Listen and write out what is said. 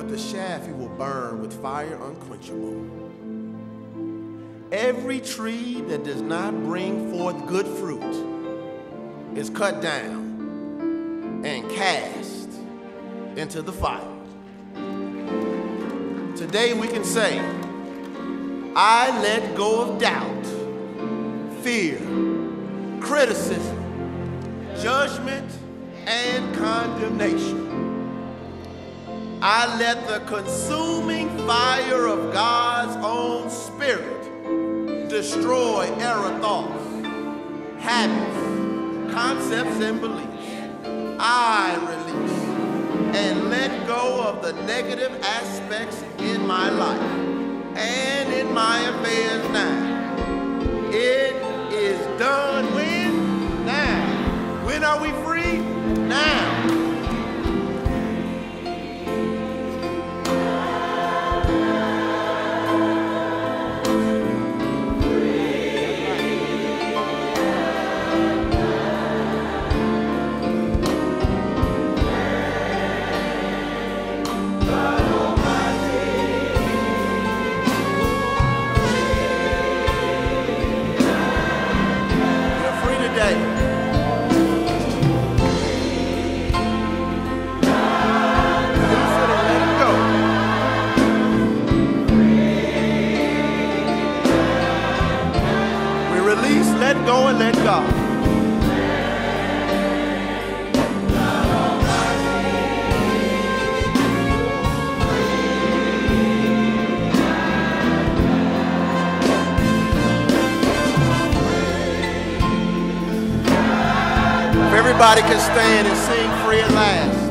but the shaft he will burn with fire unquenchable. Every tree that does not bring forth good fruit is cut down and cast into the fire. Today we can say, I let go of doubt, fear, criticism, judgment, and condemnation. I let the consuming fire of God's own Spirit destroy error thoughts, habits, concepts, and beliefs. I release and let go of the negative aspects in my life and in my affairs now. It is done when? Now. When are we free? Now. Let go and let God. If everybody can stand and sing free at last.